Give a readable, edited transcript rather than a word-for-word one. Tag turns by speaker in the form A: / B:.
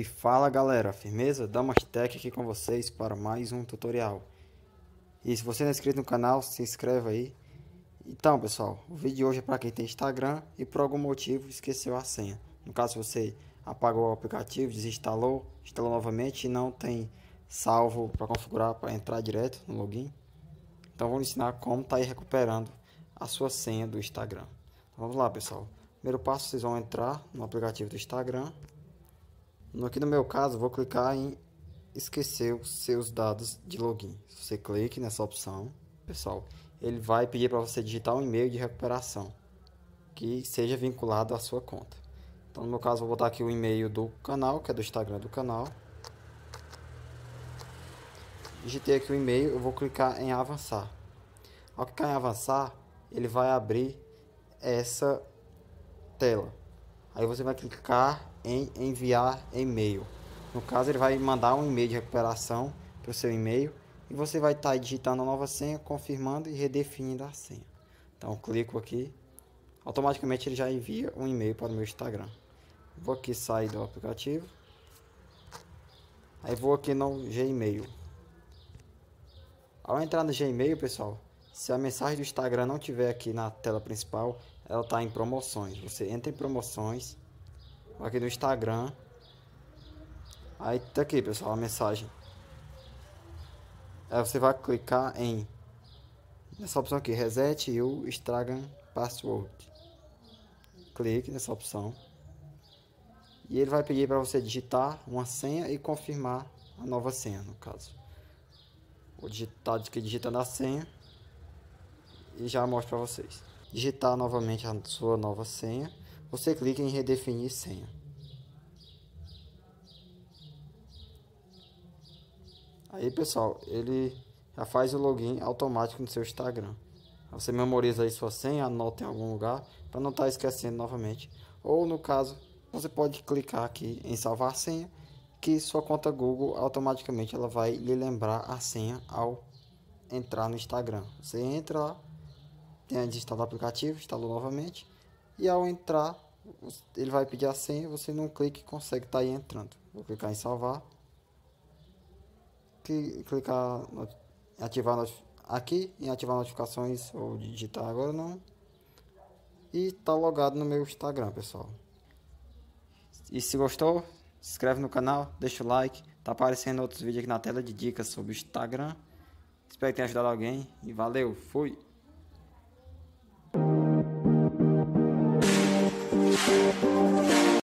A: E fala galera, firmeza? Damastech aqui com vocês para mais um tutorial. E se você não é inscrito no canal, se inscreve aí. Então pessoal, o vídeo de hoje é para quem tem Instagram e por algum motivo esqueceu a senha. No caso, você apagou o aplicativo, desinstalou, instalou novamente e não tem salvo para configurar para entrar direto no login. Então vou ensinar como tá aí recuperando a sua senha do Instagram. Então, vamos lá pessoal. Primeiro passo, vocês vão entrar no aplicativo do Instagram. Aqui no meu caso, vou clicar em esquecer os seus dados de login. Se você clique nessa opção, pessoal, ele vai pedir para você digitar um e-mail de recuperação que seja vinculado à sua conta. Então, no meu caso, vou botar aqui o e-mail do canal, que é do Instagram do canal. Digitei aqui o e-mail, eu vou clicar em avançar. Ao clicar em avançar, ele vai abrir essa tela. Aí você vai clicar em enviar e-mail. No caso, ele vai mandar um e-mail de recuperação para o seu e-mail e você vai estar digitando a nova senha, confirmando e redefinindo a senha. Então, clico aqui, automaticamente ele já envia um e-mail para o meu Instagram. Vou aqui sair do aplicativo, aí vou aqui no Gmail. Ao entrar no Gmail, pessoal, se a mensagem do Instagram não tiver aqui na tela principal, ela está em promoções. Você entra em promoções, aqui no Instagram, aí tá aqui pessoal a mensagem. Aí você vai clicar em nessa opção aqui, Reset o Instagram Password. Clique nessa opção e ele vai pedir para você digitar uma senha e confirmar a nova senha. No caso, vou digitar aqui digitando a senha e já mostro para vocês. Digitar novamente a sua nova senha, você clica em redefinir senha. Aí pessoal, ele já faz o login automático no seu Instagram. Você memoriza aí sua senha, anota em algum lugar para não estar esquecendo novamente. Ou no caso, você pode clicar aqui em salvar a senha, que sua conta Google automaticamente ela vai lhe lembrar a senha ao entrar no Instagram. Você entra lá, tem desinstalado o aplicativo, instalou novamente e ao entrar ele vai pedir a senha, você num clique consegue estar aí entrando. Vou clicar em salvar. Clicar em ativar aqui em ativar notificações ou digitar agora não, e tá logado no meu Instagram, pessoal. E se gostou, se inscreve no canal, deixa o like, tá aparecendo outros vídeos aqui na tela de dicas sobre o Instagram. Espero que tenha ajudado alguém e valeu, fui.